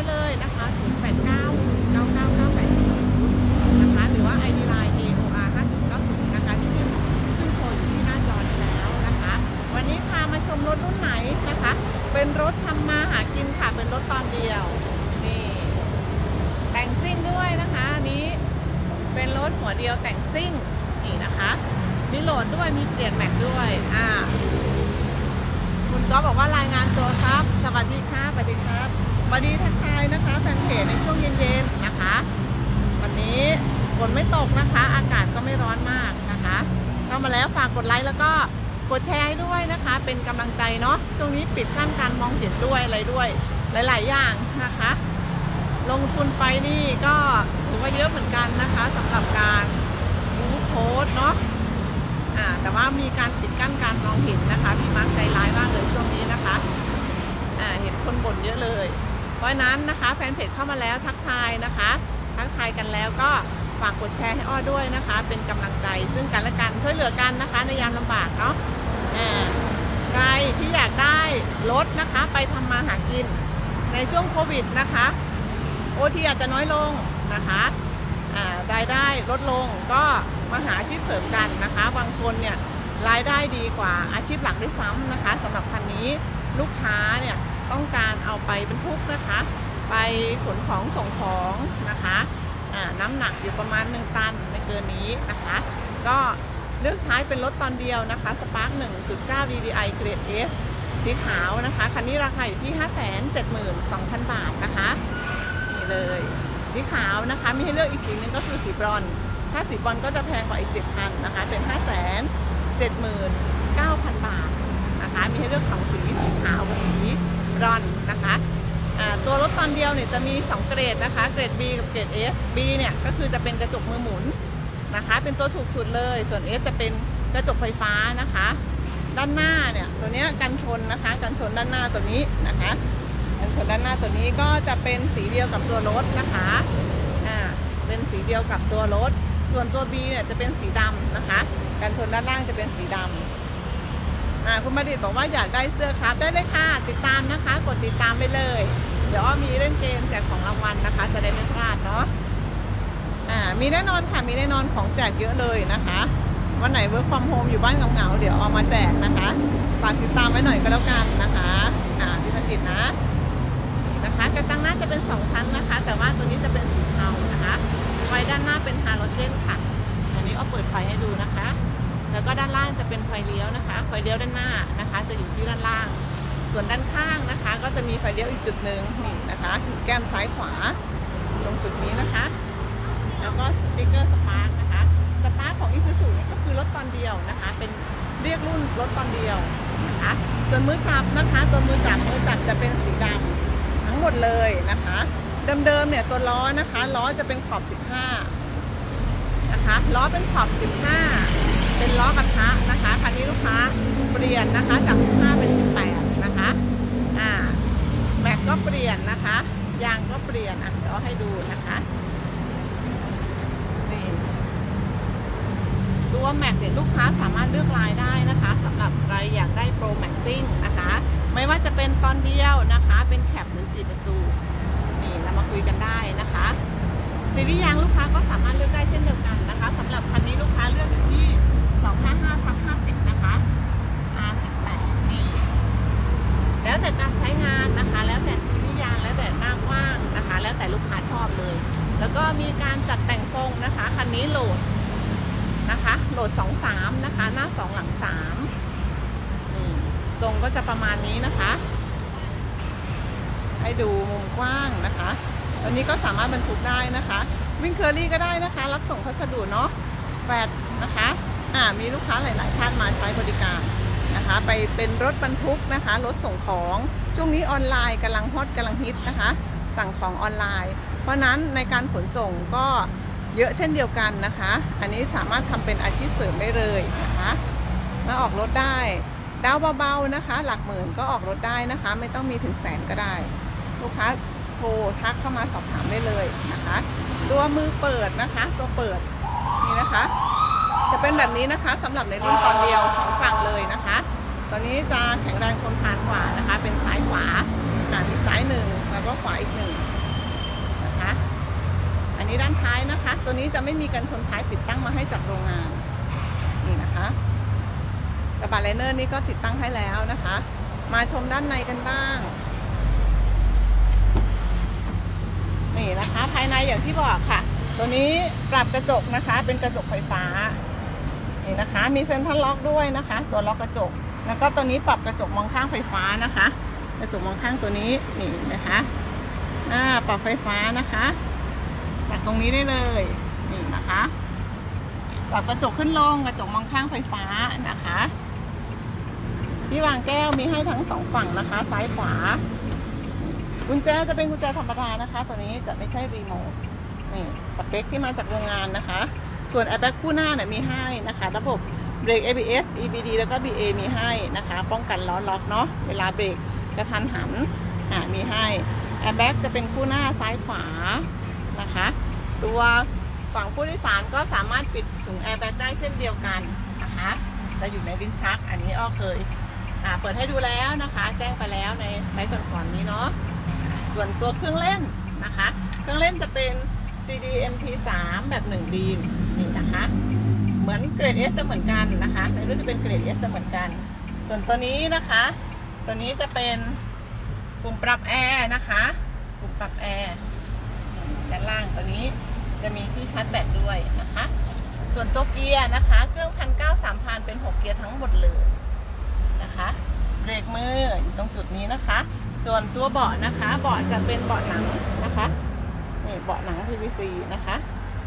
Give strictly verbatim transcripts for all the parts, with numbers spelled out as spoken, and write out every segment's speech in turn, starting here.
เลยนะคะศูนย์ แปด เก้า สี่ เก้า เก้า เก้า แปด ศูนย์นะคะหรือว่า ไอ ดี ไลน์ เอ โอ อาร์ ห้า ศูนย์ เก้า ศูนย์นะคะที่ขึ้นโชว์อยู่ที่หน้าจอนี้แล้วนะคะวันนี้พามาชมรถรุ่นไหนนะคะเป็นรถทำมาหากินค่ะเป็นรถตอนเดียวนี่แต่งซิ่งด้วยนะคะนี้เป็นรถหัวเดียวแต่งซิ่งนี่นะคะมีโหลดด้วยมีเปลี่ยนแม็กด้วยอ่าคุณก็บอกว่ารายงานตัวครับสวัสดีครับสวัสดีครับสวัสดีทักทายนะคะแฟนเพจในช่วงเย็นๆนะคะวันนี้ฝนไม่ตกนะคะอากาศก็ไม่ร้อนมากนะคะเข้ามาแล้วฝากกดไลค์แล้วก็กดแชร์ให้ด้วยนะคะเป็นกำลังใจเนาะช่วงนี้ปิดกั้นการมองเห็นด้วยอะไรด้วยหลายๆอย่างนะคะลงทุนไปนี่ก็ถือว่าเยอะเหมือนกันนะคะสำหรับการบู๊โค้ดเนาะอ่าแต่ว่ามีการปิดกั้นการมองเห็นนะคะพี่มาร์คใจร้ายมากเลยช่วงนี้นะคะอ่าเห็นคนบ่นเยอะเลยเพราะนั้นนะคะแฟนเพจเข้ามาแล้วทักทายนะคะทักทายกันแล้วก็ฝากกดแชร์ให้อ้อด้วยนะคะเป็นกำลังใจซึ่งกันและกันช่วยเหลือกันนะคะในยามลำบากเนาะอ่าใครที่อยากได้รถนะคะไปทำมาหากินในช่วงโควิดนะคะโอทีอาจจะน้อยลงนะคะรายได้ลดลงก็มาหาอาชีพเสริมกันนะคะบางคนเนี่ยรายได้ดีกว่าอาชีพหลักด้วยซ้ำนะคะสำหรับคันนี้ลูกค้าเนี่ยต้องการเอาไปบรรทุกนะคะไปขนของส่งของนะคะน้ำหนักอยู่ประมาณหนึ่งตันไม่เกินนี้นะคะก็เลือกใช้เป็นรถตอนเดียวนะคะสปาร์ค หนึ่งจุดเก้า ดี ดี ไอ เกรด เอส สีขาวนะคะคันนี้ราคาอยู่ที่ ห้าแสนเจ็ดหมื่นสองพัน บาทนะคะนี่เลยสีขาวนะคะมีให้เลือกอีกสีนึงก็คือสีบรอนซ์ถ้าสีบรอนซ์ก็จะแพงกว่าอีก เจ็ดพัน นะคะเป็น ห้าแสนเจ็ดหมื่นเก้าพัน บาทนะคะมีให้เลือกสองสีสีขาวกับสีบรอนซ์นะคะตัวรถตอนเดียวเนี่ยจะมีสองเกรดนะคะเกรด B กับเกรด เอส B เนี่ยก็คือจะเป็นกระจกมือหมุนนะคะเป็นตัวถูกสุดเลยส่วน S จะเป็นกระจกไฟฟ้านะคะด้านหน้าเนี่ยตัวนี้กันชนนะคะกันชนด้านหน้าตัวนี้นะคะกันชนด้านหน้าตัวนี้ก็จะเป็นสีเดียวกับตัวรถนะคะอ่าเป็นสีเดียวกับตัวรถส่วนตัว B เนี่ยจะเป็นสีดำนะคะกันชนด้านล่างจะเป็นสีดำอ่าคุณมาดิตบอกว่าอยากได้เสื้อครับได้เลยค่ะติดตามนะคะกดติดตามไปเลยเดี๋ยวมีเล่นเกมแจกของรางวัลนะคะจะได้ไม่พลาดเนาะอ่ามีแน่นอนค่ะมีแน่นอนของแจกเยอะเลยนะคะวันไหนเวิร์คฟอร์มโฮมอยู่บ้านเหงาๆเดี๋ยวเอามาแจกนะคะฝากติดตามไว้หน่อยก็แล้วกันนะคะอ่าพี่มาดิตนะนะคะกระจังหน้าจะเป็นสองชั้นนะคะแต่ว่าตัวนี้จะเป็นสีเทานะคะไฟด้านหน้าเป็นฮาโลเจนค่ะอันนี้เอาเปิดไฟให้ดูนะคะแล้วก็ด้านล่างจะเป็นไฟเลี้ยวนะคะไฟเลี้ยวด้านหน้านะคะจะอยู่ที่ด้านล่างส่วนด้านข้างนะคะก็จะมีไฟเลี้ยวอีกจุดหนึ่งนี่นะคะแก้มซ้ายขวาตรงจุดนี้นะคะแล้วก็สติ๊กเกอร์สปาร์คนะคะสปาร์คของอิซูซุเนี่ยก็คือรถตอนเดียวนะคะเป็นเรียกรุ่นรถตอนเดียวนะคะส่วนมือจับนะคะตัวมือจับมือจับจะเป็นสีดำทั้งหมดเลยนะคะเดิมๆเนี่ยตัวล้อนะคะล้อจะเป็นขอบสิบห้านะคะล้อเป็นขอบสิบห้าเป็นล้อกระทะนะคะคันนี้ลูกค้าเปลี่ยนนะคะจากสิบห้าเป็นสิบแปดนะคะอ่าแม็กก็เปลี่ยนนะคะยางก็เปลี่ยนอ่ะเดี๋ยวให้ดูนะคะนี่ตัวแม็กเนี่ยลูกค้าสามารถเลือกลายได้นะคะสำหรับใครอยากได้โปรแม็กซิ่งนะคะไม่ว่าจะเป็นตอนเดียวนะคะเป็นแคปหรือสี่ประตูนี่เรามาคุยกันได้นะคะซีรีส์ยางลูกค้าก็สามารถเลือกได้เช่นเดียวกันนะคะสำหรับคันนี้ลูกค้าเลือกอยู่ที่สองห้าห้าทับห้าสิบนะคะ อาร์ สิบแปด นี่แล้วแต่การใช้งานนะคะแล้วแต่ซีรีส์ยางแล้วแต่หน้ากว้างนะคะแล้วแต่ลูกค้าชอบเลยแล้วก็มีการจัดแต่งทรงนะคะคันนี้โหลดนะคะโหลดสองสามนะคะหน้าสองหลังสามนี่ทรงก็จะประมาณนี้นะคะให้ดูมุมกว้างนะคะวันนี้ก็สามารถบรรทุกได้นะคะวิ่งเคอรี่ก็ได้นะคะรับส่งพัสดุเนาะแฟดนะคะอ่ามีลูกค้าหลายๆท่านมาใช้บริการนะคะไปเป็นรถบรรทุกนะคะรถส่งของช่วงนี้ออนไลน์กำลังฮอตกำลังฮิตนะคะสั่งของออนไลน์เพราะนั้นในการขนส่งก็เยอะเช่นเดียวกันนะคะอันนี้สามารถทำเป็นอาชีพเสริมได้เลยนะคะมาออกรถได้ดาวเบาๆนะคะหลักหมื่นก็ออกรถได้นะคะไม่ต้องมีถึงแสนก็ได้ลูกค้าโทรทักเข้ามาสอบถามได้เลยนะคะตัวมือเปิดนะคะตัวเปิดนี่นะคะจะเป็นแบบนี้นะคะสำหรับในรุ่นตอนเดียวสองฝั่งเลยนะคะตัวนี้จะแข็งแรงทนทานกว่านะคะเป็นซ้ายขวาอ่าอีกซ้ายหนึ่งแล้วก็ขวาอีกหนึ่งนะคะอันนี้ด้านท้ายนะคะตัวนี้จะไม่มีกันชนท้ายติดตั้งมาให้จากโรงงานนี่นะคะกระบะไลเนอร์นี่ก็ติดตั้งให้แล้วนะคะมาชมด้านในกันบ้างนี่นะคะภายในอย่างที่บอกค่ะตัวนี้ปรับกระจกนะคะเป็นกระจกไฟฟ้านี่นะคะมีเซ็นทรัลล็อกด้วยนะคะตัวล็อกกระจกแล้วก็ตัวนี้ปรับกระจกมองข้างไฟฟ้านะคะกระจกมองข้างตัวนี้นี่นะคะอ่าปรับไฟฟ้านะคะจากตรงนี้ได้เลยนี่นะคะปรับกระจกขึ้นลงกระจกมองข้างไฟฟ้านะคะที่วางแก้วมีให้ทั้งสองฝั่งนะคะซ้ายขวากุญแจจะเป็นกุญแจธรรมดานะคะตัวนี้จะไม่ใช่รีโมทนี่สเปคที่มาจากโรงงานนะคะส่วนแอร์แบ็กคู่หน้าเนี่ยมีให้นะคะระบบเบรก เอ บี เอส อี บี ดี แล้วก็ บี เอ มีให้นะคะป้องกันล้อล็อกเนาะเวลาเบรกกระทันหันอ่ามีให้แอร์แบ็กจะเป็นคู่หน้าซ้ายขวานะคะตัวฝั่งผู้โดยสารก็สามารถปิดถุงแอร์แบ็กได้เช่นเดียวกันนะคะจะอยู่ในลิ้นชักอันนี้อ้อเคยอ่าเปิดให้ดูแล้วนะคะแจ้งไปแล้วในไลฟ์ก่อนๆนี้เนาะส่วนตัวเครื่องเล่นนะคะเครื่องเล่นจะเป็น ซี ดี เอ็ม พี สาม แบบหนึ่งดีนนี่นะคะเหมือนเกรด S จะเหมือนกันนะคะในรุ่นจะเป็นเกรด S จะเหมือนกันส่วนตัวนี้นะคะตัวนี้จะเป็นปุ่มปรับแอร์นะคะปุ่มปรับแอร์ด้านล่างตัวนี้จะมีที่ชาร์จแบตด้วยนะคะส่วนตัวเกียร์นะคะเครื่องพันเก้าสามพันเป็นหกเกียร์ทั้งหมดเลยนะคะเบรกมืออยู่ตรงจุดนี้นะคะส่วนตัวเบาะนะคะเบาะจะเป็นเบาะหนังนะคะนี่เบาะหนัง พี วี ซี นะคะ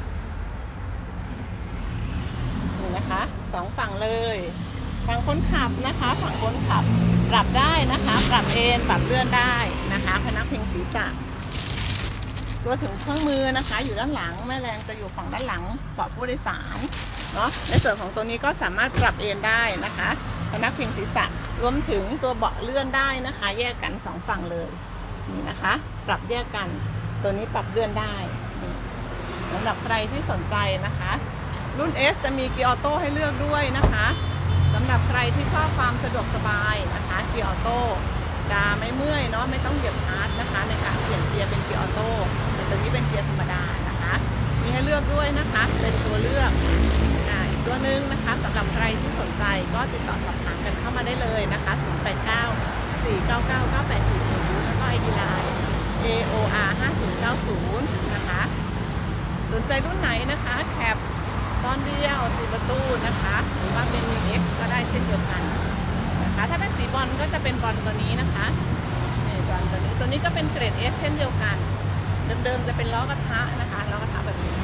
นี่นะคะสองฝั่งเลยฝั่งคนขับนะคะฝั่งคนขับปรับได้นะคะปรับเอนปรับเลื่อนได้นะคะพนักพิงศีรษะตัวถึงเครื่องมือนะคะอยู่ด้านหลังแม่แรงจะอยู่ฝั่งด้านหลังเบาะผู้โดยสารเนาะในส่วนของตัวนี้ก็สามารถปรับเอนได้นะคะพนักพิงศีรษะรวมถึงตัวเบาะเลื่อนได้นะคะแยกกันสองฝั่งเลยนี่นะคะปรับแยกกันตัวนี้ปรับเลื่อนได้สำหรับใครที่สนใจนะคะรุ่น S จะมีเกียร์ออโต้ให้เลือกด้วยนะคะสำหรับใครที่ชอบความสะดวกสบายนะคะเกียร์ออโต้จะไม่เมื่อยเนาะไม่ต้องเหยียบคลัตช์นะคะในการเปลี่ยนเกียร์เป็นเกียร์ออโต้แต่ตัวนี้เป็นเกียร์ธรรมดานะคะมีให้เลือกด้วยนะคะเป็นตัวเลือกอีกตัวหนึ่งนะคะสำหรับใครที่สนใจก็ติดต่อสอบถามกันเข้ามาได้เลยนะคะศูนย์ แปด เก้า สี่ เก้า เก้า เก้า แปด สี่ ศูนย์แล้วก็ ไอ ดี ไลน์ เอ โอ อาร์ ห้า ศูนย์ เก้า ศูนย์นะคะสนใจรุ่นไหนนะคะแคปตอนเดียวสี่ประตูนะคะหรือว่าเป็น มิว เอ็กซ์ ก็ได้เช่นเดียวกันนะคะถ้าเป็นสีบอลก็จะเป็นบอลตัวนี้นะคะนี่บอลตัวนี้ตัวนี้ก็เป็นเกรด S เช่นเดียวกันเดิมๆจะเป็นล้อกระทะนะคะล้อกระทะแบบนี้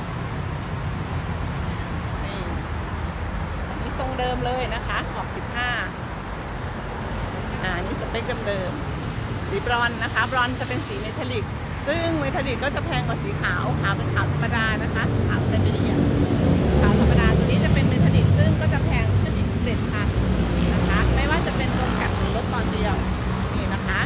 นี่อันนี้ทรงเดิมเลยนะคะขอบสิบห้าอ่านี่สเปคเดิมๆสีบรอนนะคะบรอนจะเป็นสีเมทัลลิกซึ่งเมทัลลิกก็จะแพงกว่าสีขาวขาวเป็นขาวธรรมดานะคะขาวไซบีเรียนขาวธรรมดาตัวนี้จะเป็นเมทัลลิกซึ่งก็จะแพงขึ้นอีกเจ็ดพันนะคะไม่ว่าจะเป็นตัวแคปหรือรถตอนเดียวนี่นะคะ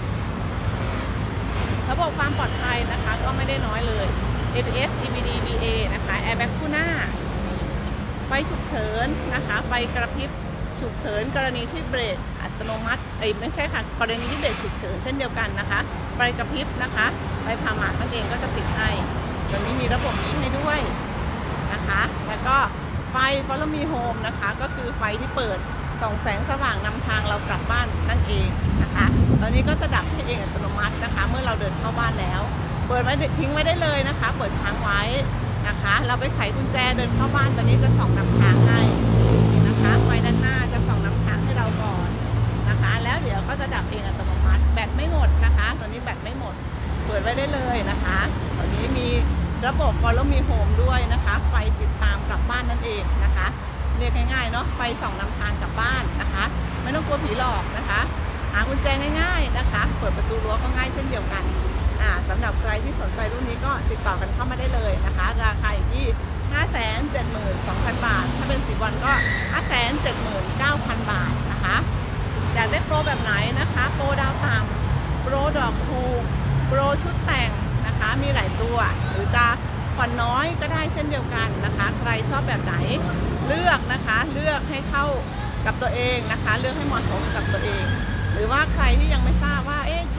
ระบบความปลอดภัยนะคะก็ไม่ได้น้อยเลย เอ บี เอส อี บี ดี บี เอ นะคะแอร์แบ็กคู่หน้าไฟฉุกเฉินนะคะไฟกระพริบฉุกเฉินกรณีที่เบรกอัตโนมัติเอ้ยไม่ใช่ค่ะกรณีที่เบรกฉุกเฉินเช่นเดียวกันนะคะไฟกระพริบนะคะไฟพามาร์ทนั่นเองก็จะติดให้ตัวนี้มีระบบนี้ให้ด้วยนะคะแล้วก็ไฟ Follow Me Home นะคะก็คือไฟที่เปิดส่องแสงสว่างนำทางเรากลับบ้านนั่นเองนะคะตอนนี้ก็จะดับให้เองอัตโนมัตินะคะเมื่อเราเดินเข้าบ้านแล้วเปิดไว้ทิ้งไว้ได้เลยนะคะเปิดค้างไว้นะคะเราไปไขกุญแจเดินเข้าบ้านตอนนี้จะส่องนำทางให้นะคะไฟด้านหน้าจะส่องนำทางให้เราก่อนนะคะแล้วเดี๋ยวก็จะดับเองอัตโนมัติแบตไม่หมดนะคะตอนนี้แบตไม่หมดเปิดไว้ได้เลยนะคะตอนนี้มีระบบ Follow Me Home ด้วยนะคะไฟติดตามกลับบ้านนั่นเองนะคะเรียกง่ายๆเนาะไฟส่องนำทางกลับบ้านนะคะไม่ต้องกลัวผีหลอกนะคะหากุญแจง่ายๆนะคะเปิดประตูรั้วก็ง่ายเช่นเดียวกันอ่าสำหรับใครที่สนใจรุ่นนี้ก็ติดต่อกันเข้ามาได้เลยนะคะราคาอยู่ที่ ห้าแสนเจ็ดหมื่นสองพัน บาทถ้าเป็นสีบอลก็ ห้าแสนเจ็ดหมื่นเก้าพัน บาทนะคะอยากได้โปรแบบไหนนะคะโปรดาวต่ำโปรดอกถูกโปรชุดแต่งนะคะมีหลายตัวหรือจะผ่อนน้อยก็ได้เช่นเดียวกันนะคะใครชอบแบบไหนเลือกนะคะเลือกให้เข้ากับตัวเองนะคะเลือกให้เหมาะสมกับตัวเองหรือว่าใครที่ยังไม่ทราบว่าเอ๊ะรุ่นไหนยังไง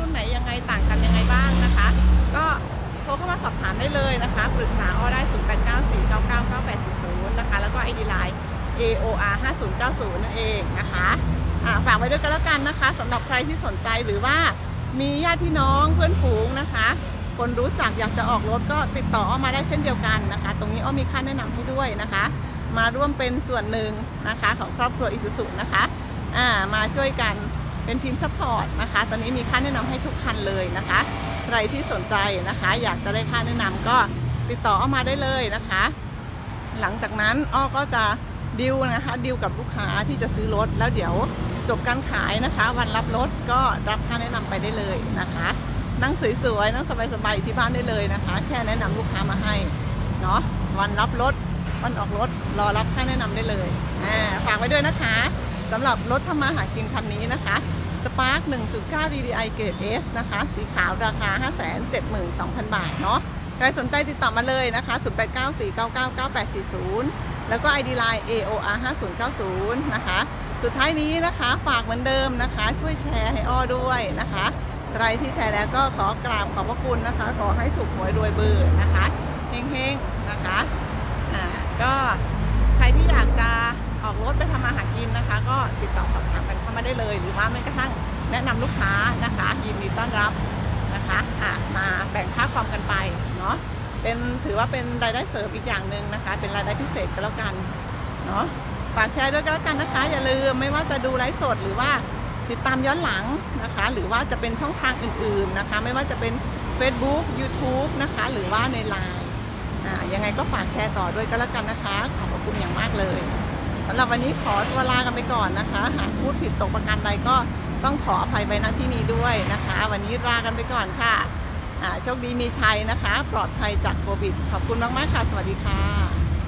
ไงต่างกันยังไงบ้างนะคะก็โทรเข้ามาสอบถามได้เลยนะคะปรึกษาอ้อได้ ศูนย์ แปด เก้า สี่ เก้า เก้า เก้า แปด สี่ ศูนย์ นะคะแล้วก็ ไอ ดี ไลน์ เอ โอ อาร์ ห้าศูนย์เก้าศูนย์ นั่นเองนะคะฝากไว้ด้วยกันแล้วกันนะคะสำหรับใครที่สนใจหรือว่ามีญาติพี่น้องเพื่อนฝูงนะคะคนรู้จักอยากจะออกรถก็ติดต่ออ้อมาได้เช่นเดียวกันนะคะตรงนี้อ้อมีค่าแนะนำให้ด้วยนะคะมาร่วมเป็นส่วนหนึ่งนะคะของครอบครัวอิซูซุนะคะอ่ามาช่วยกันเป็นทีมซัพพอร์ตนะคะตอนนี้มีค่าแนะนำให้ทุกคันเลยนะคะใครที่สนใจนะคะอยากจะได้ค่าแนะนำก็ติดต่ออ้อมาได้เลยนะคะหลังจากนั้นอ้อก็จะดิวนะคะดิวกับลูกค้าที่จะซื้อรถแล้วเดี๋ยวจบการขายนะคะวันรับรถก็รับค่าแนะนำไปได้เลยนะคะนั่งสวยๆนั่งสบายๆที่บ้านได้เลยนะคะแค่แนะนำลูกค้ามาให้เนาะวันรับรถวันออกรถรอรับค่าแนะนำได้เลยฝากไว้ด้วยนะคะสำหรับรถทำมาหากินคันนี้นะคะ Spark หนึ่งจุดเก้า ดี ดี ไอ เกรด S นะคะสีขาวราคา ห้าแสนเจ็ดหมื่นสองพัน บาทเนาะใครสนใจติดต่อมาเลยนะคะ ศูนย์ แปด เก้า สี่ เก้า เก้า เก้า แปด สี่ ศูนย์ แล้วก็ ไอ ดี ไลน์ เอ โอ อาร์ ห้าศูนย์เก้าศูนย์ นะคะสุดท้ายนี้นะคะฝากเหมือนเดิมนะคะช่วยแชร์ให้อ้อด้วยนะคะใครที่แชร์แล้วก็ขอกราบขอบพระคุณนะคะขอให้ถูกหวยรวยเบอร์นะคะเฮงๆนะคะอ่าก็ใครที่อยากจะออกรถไปทำมาหากินนะคะก็ติดต่อสอบถามกันเข้ามาได้เลยหรือว่าแม้กระทั่งแนะนำลูกค้านะคะยินดีต้อนรับนะคะอ่ะมาแบ่งค่าความกันไปเนาะเป็นถือว่าเป็นรายได้เสริมอีกอย่างหนึ่งนะคะเป็นรายได้พิเศษก็แล้วกันเนาะฝากแชร์ด้วยก็แล้วกันนะคะอย่าลืมไม่ว่าจะดูไลฟ์สดหรือว่าติดตามย้อนหลังนะคะหรือว่าจะเป็นช่องทางอื่นๆนะคะไม่ว่าจะเป็น Facebook ยูทูบ นะคะหรือว่าใน ไลน์ อ่ายังไงก็ฝากแชร์ต่อด้วยก็แล้วกันนะคะขอบคุณอย่างมากเลยสำหรับวันนี้ขอตัวลากันไปก่อนนะคะหากพูดผิดตกประการใดก็ต้องขออภัยไว้ณที่นี้ด้วยนะคะวันนี้ลากันไปก่อนค่ะอ่าโชคดีมีชัยนะคะปลอดภัยจากโควิดขอบคุณมากๆค่ะสวัสดีค่ะ